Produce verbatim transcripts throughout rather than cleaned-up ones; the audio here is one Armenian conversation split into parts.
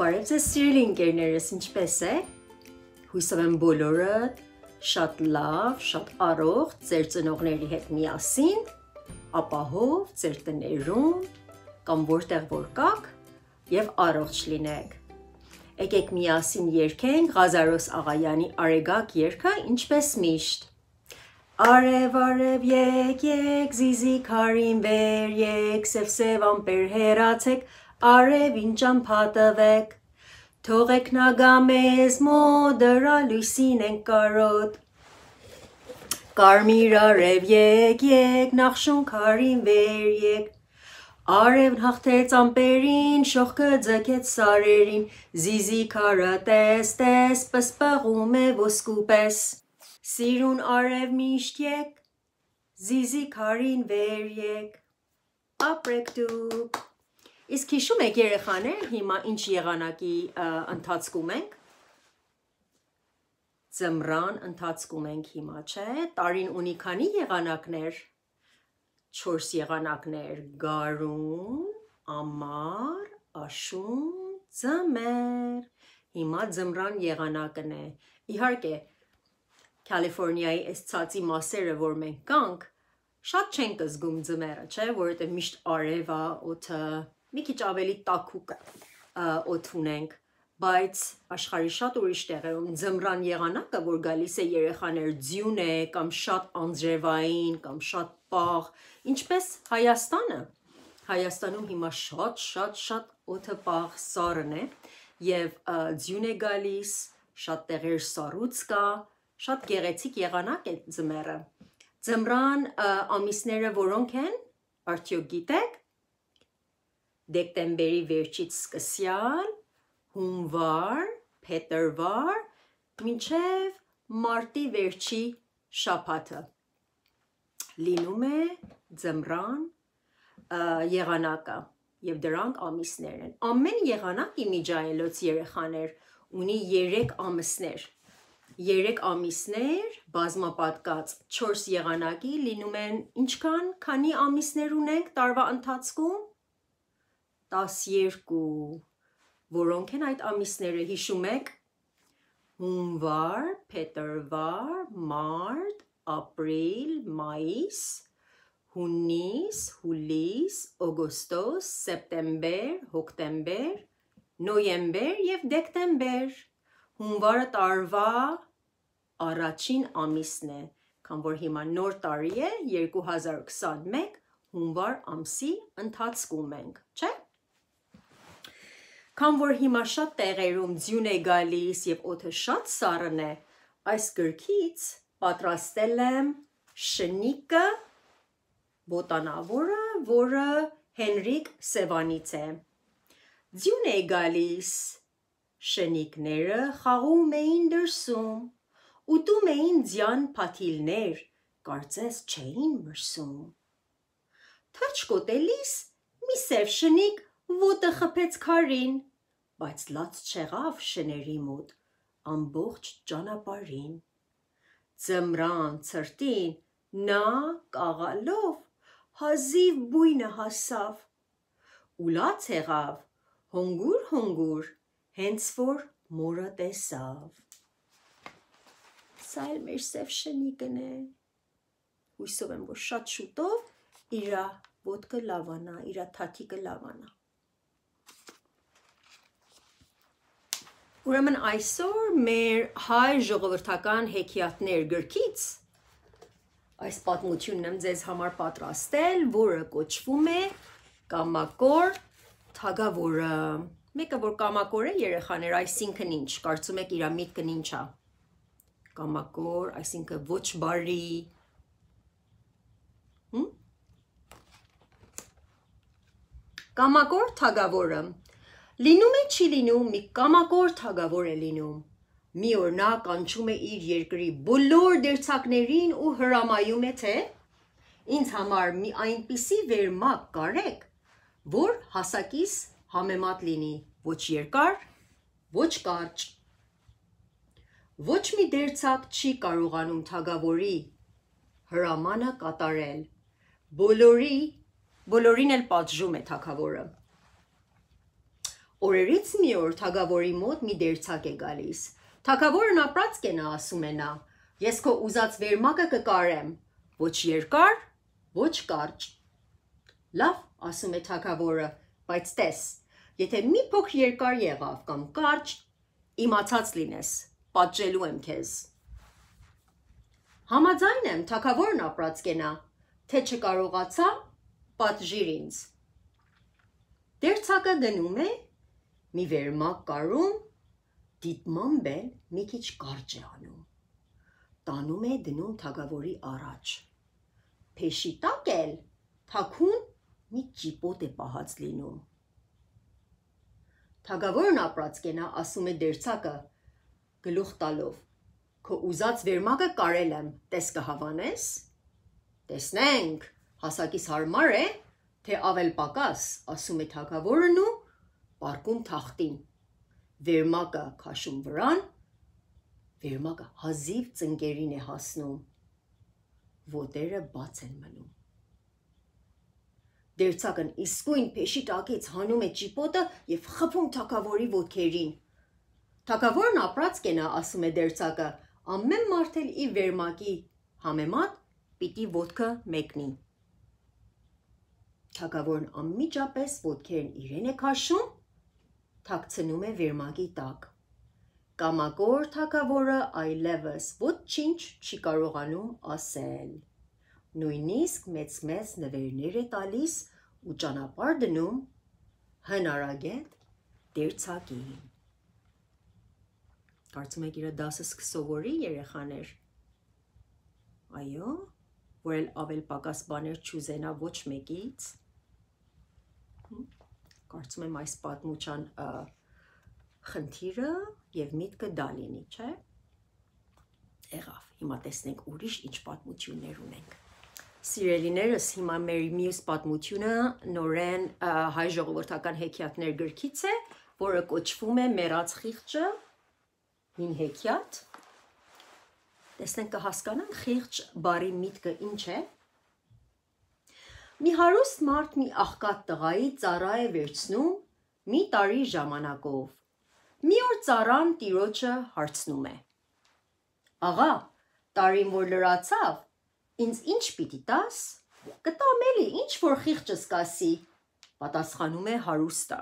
Բարև ձեզ սիրելի ընկերներս, ինչպես եք? Հույսով եմ բոլորդ շատ լավ, շատ առողջ ձեր ծնողների հետ միասին, ապահով ձեր տներում կամ որտեղ որ կաք եւ առողջ լինեք։ Եկեք միասին երգենք Ղազարոս Աղայանի Արեգակ երգը, ինչպես միշտ։ Արև արև եկ եկ զիզիկ հարին վեր եկ սև սև ամպեր հեռացեք Արևին ճամփատվեք, թողեք նագա մեզ մոտ, դրա լույսին ենք կարոտ։ Կարմիր արև եկ եկ, նախշուն քարին վեր եկ, արևն հաղթեց ամպերին, շողքը ձգեց սարերին, զիզի քարը տես տես, պսպղում է ոսկու պես։ Սիրուն արև միշտ եկ, զիզի քարին վեր եկ, ապրեք դուք։ Իսկ հիշում եք երեխաներ, հիմա ինչ եղանակի ընթացքում ենք։ Ձմռան ընթացքում ենք հիմա, չէ՞։ Տարին ունի քանի եղանակներ։ Չորս եղանակներ՝ գարուն, ամառ, աշուն, ձմեռ։ Հիմա ձմռան եղանակն է։ Իհարկե, Կալիֆոռնիայի այս ցածի մասերը, որ մենք կանք, շատ չենք զգում ձմեռը, չէ՞, որովհետև միշտ արև է, օդը մի քիչ ավելի տաքուկ օդ ունենք, բայց աշխարհի շատ ուրիշ տեղերում ձմռան եղանակը, որ գալիս է երեխաներ Dzyune կամ շատ անձրևային կամ շատ պաղ, ինչպես Հայաստանը։ Հայաստանում հիմա շատ շատ շատ օդը պաղ սառն է եւ Dzyune գալիս, շատ տեղեր սառույց կա, շատ գեղեցիկ եղանակ է ձմեռը։ Ձմռան ամիսները որոնք են, արդյոք գիտեք։ Դեկտեմբերի վերջից սկսյալ, հունվար, փետրվար, մինչև մարտի վերջի շաբաթը լինում է ձմռան եղանակը եւ դրանք ամիսներ են։ Ամեն եղանակ իմիջայելոց երեխաներ ունի երեք ամիսներ։ Երեք ամիսներ բազմապատկած չորս եղանակի լինում են ինչքան, քանի ամիսներ ունենք տարվա ընթացքում։ տասներկու, որոնք են այդ ամիսները, հիշում եք, հունվար, փետրվար, մարտ, ապրիլ, մայիս, հունիս, հուլիս, օգոստոս, սեպտեմբեր, հոկտեմբեր, նոյեմբեր եւ դեկտեմբեր։ Հունվարը տարվա առաջին ամիսն է, քան որ հիմա նոր տարի է, երկու հազար քսանմեկ, հունվար ամսի ընթացքում ենք, չէ՞։ Քան որ հիմա շատ տեղերում Dzyune գալիս եւ օդը շատ սառն է, այս գրքից պատրաստել եմ Շնիկը, ոտանավորը, որը Հենրիկ Սևանից է։ Dzyune գալիս, շնիկները խաղում էին դրսում, ուտում էին ձյան փաթիլներ, կարծես չէին մրսում։ Թռչկոտելիս մի սև շնիկ ոտը խփեց քարին, բայց լաց չեղավ շների մոտ ամբողջ ճանապարհին։ Ձմռան ցրտին նա կաղալով հազիվ բույնը հասավ, ու լաց եղավ հոնգուր հոնգուր, հենց որ մորը տեսավ։ Սա էլ մեր սև շնիկն է։ Հույսով եմ, որ շատ շուտով իրա ոտքը լավանա, իրա թաթիկը լավանա։ Ուրեմն այսօր մեր Hye Zhoghovrtakan Hekyatner գրքից այս պատմությունն եմ ձեզ համար պատրաստել, որը կոչվում է Kamakor Tagavore։ Մեկը որ Կամակոր է երեխաներ, այսինքն ինչ, կարծում եք իր միտքն ինչ է։ Կամակոր, այսինքն ոչ բարի։ Kamakor Tagavore լինում է չի լինում, մի Kamakor Tagavore է լինում։ Մի օր նա կանչում է իր երկրի բոլոր դերձակներին ու հրամայում է, թե ինձ համար մի այնպիսի վերմակ կարեք, որ հասակիս համեմատ լինի, ոչ երկար, ոչ կարճ։ Ոչ մի դերձակ չի կարողանում թագավորի հրամանը կատարել։ Բոլորի, բոլորին էլ պատժում է թագավորը։ Օրերից մի օր թագավորի մոտ մի դերձակ է գալիս։ Թագավորն ապրած կենա, ասում է նա, ես քո ուզած վերմակը կկարեմ, ոչ երկար, ոչ կարճ։ Լավ, ասում է թագավորը, բայց տես, եթե մի փոքր երկար եղավ կամ կարճ, իմացած լինես, պատժելու եմ քեզ։ Համաձայն եմ, թագավորն ապրած կենա, թե չկարողացա, պատժիր ինձ։ Դերձակը գնում է, մի վերմակ կարում, դիտմամբ էլ մի քիչ կարճ է անում։ Տանում է դնում թագավորի առաջ։ Փեշի տակ էլ թաքուն մի ճիպոտ է պահած լինում։ Թագավորն ապրած կենա, ասում է դերձակը, գլուխ տալով, քո ուզած վերմակը կարել եմ, տես կհավանես։ Տեսնենք, հասակիս հարմար է, թե ավել պակաս, ասում է թագավորն ու պարկում թախտին, վերմակը քաշում վրան, վերմակը հազիվ ծնկերին է հասնում, ոտերը բաց են մնում։ Դերձակն իսկույն փեշի տակից հանում է ճիպոտը և խփում թագավորի ոտքերին։ Թագավորն ապրած կենա, ասում է դերձակը, ամեն մարդ էլ իր վերմակի համեմատ պիտի ոտքը մեկնի։ Թագավորն անմիջապես ոտքերն իրեն է քաշում, թաքցնում է վերմակի տակ։ Կամակոր թագավորը այլևս ոչինչ չի կարողանում ասել։ Նույնիսկ մեծ-մեծ նվերներ է տալիս ու ճանապարհ դնում հնարագետ դերձակին։ Կարծում եք իր դասը սկսովորի երեխաներ։ Այո, որ էլ ավել պակաս բաներ չուզենա ոչ մեկից։ Կարծում եմ այս պատմության խնդիրը և միտքը դա լինի, չէ՞։ Եղավ, հիմա տեսնենք ուրիշ ինչ պատմություններ ունենք։ Սիրելիներս, հիմա մեր մյուս պատմությունը նորեն Հայ ժողովրդական հեքիաթներ գրքից է, որը կոչվում է Մեռած Khighche, հին հեքիաթ։ Տեսնենք կհասկանանք խիղճ բառի միտքը ինչ է։ Մի հարուստ մարդ մի աղքատ տղայի ծառա է վերցնում մի տարի ժամանակով։ Մի օր ծառան տիրոջը հարցնում է. Աղա, տարին որ լրացավ, ինձ ինչ պիտի տաս։ Կտամ էլի, ինչ որ խիղճս կասի, պատասխանում է հարուստը։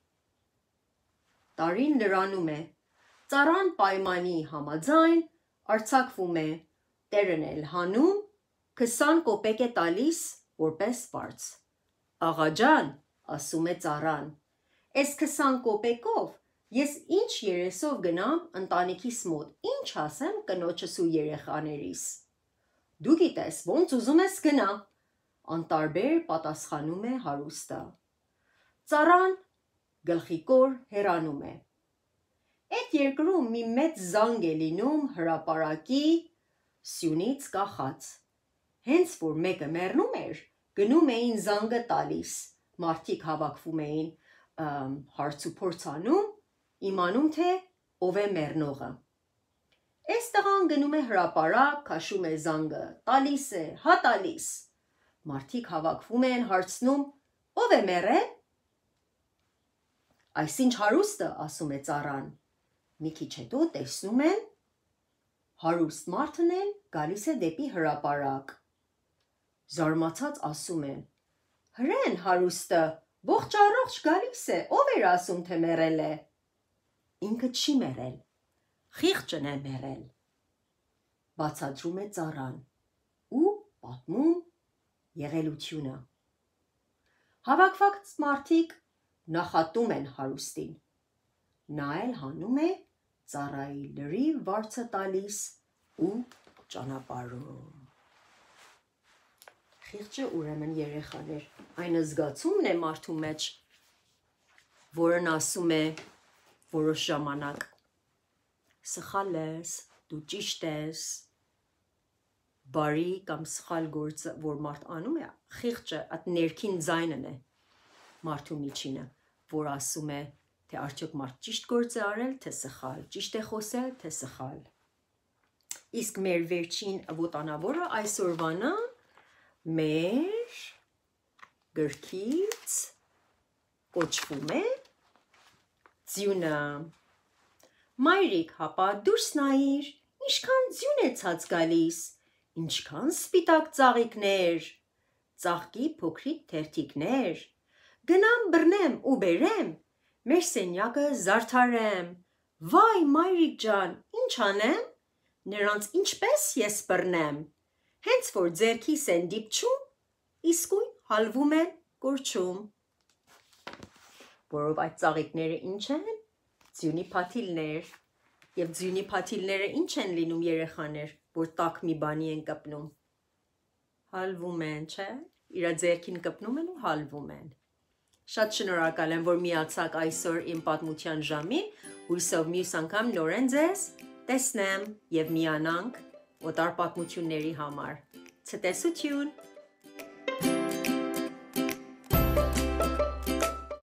Տարին լրանում է, ծառան պայմանի համաձայն արձակվում է, տերն էլ հանում, քսան կոպեկ է տալիս, որպես վարձ։ Աղա ջան, ասում է ծառան, էս քսան կոպեկով ես ինչ երեսով գնամ ընտանիքիս մոտ, ինչ ասեմ կնոջս ու երեխաներիս։ Դու գիտես, ոնց ուզում ես գնա, անտարբեր պատասխանում է հարուստը։ Ծառան գլխիկոր հեռանում է։ Այդ երկրում մի մեծ զանգ է լինում հրապարակի սյունից կախած։ Հենց որ մեկը մեռնում էր, գնում էին զանգը տալիս, մարդիկ հավաքվում էին հարց ու փորձ անում, իմանում թե ով է մեռնողը։ Այս տղան գնում է հրապարակ, քաշում է զանգը, տալիս է, հա տալիս։ Մարդիկ հավաքվում են, հարցնում, ով է մեռել։ Այսինչ հարուստը, ասում է ծառան։ Մի քիչ հետո տեսնում են, հարուստ մարդն էլ գալիս է դեպի հրապարակ։ Զարմացած ասում են. Հրեն հարուստը, ողջ առողջ գալիս է, ով էր ասում, թե մեռել է։ Ինքը չի մեռել, խիղճն է մեռել, բացատրում է ծառան ու պատմում եղելությունը։ Հավաքված մարդիկ նախատում են հարուստին։ Նա էլ հանում է ծառայի լրիվ վարձը տալիս ու ճանապարհում։ Խիղճը ուրեմն երեխաներ, այն զգացումն է մարդու մեջ, որն ասում է որոշ ժամանակ սխալ ես, դու ճիշտ ես, բարի կամ սխալ գործը, որ մարդ անում է, խիղճը այդ ներքին ձայնն է մարդու միջինը, որ ասում է, թե արդյոք մարդ ճիշտ գործ է արել, թե սխալ, ճիշտ է խոսել, թե սխալ։ Իսկ մեր վերջին ոտանավորը այսօրվանը մեր գրքից կոչվում է Ձյունը Մայրիկ հապա դուրս նայիր, ինչքան ձյուն է ցած գալիս, ինչքան սպիտակ ծաղիկներ, ծաղկի փոքրիկ թերթիկներ, գնամ բռնեմ ու բերեմ, մեր սենյակը զարդարեմ, վայ մայրիկ ջան, ինչ անեմ, նրանց ինչպես ես բռնեմ, հենց որ ձեռքիս են դիպչում, իսկույն հալվում են կորչում, որով այդ ծաղիկները ինչ են, ձյունի փաթիլներ, և ձյունի փաթիլները ինչ են լինում երեխաներ, որ տաք մի բանի են կպնում, հալվում են, չէ, իրա ձեռքին կպնում են ու հալվում են, շատ շնորհակալ եմ, որ միացաք այսօր իմ պատմության ժամին, հույսով մյուս անգամ նորեն ձեզ տեսնեմ և միանանք օտար պատմությունների համար, ցտեսություն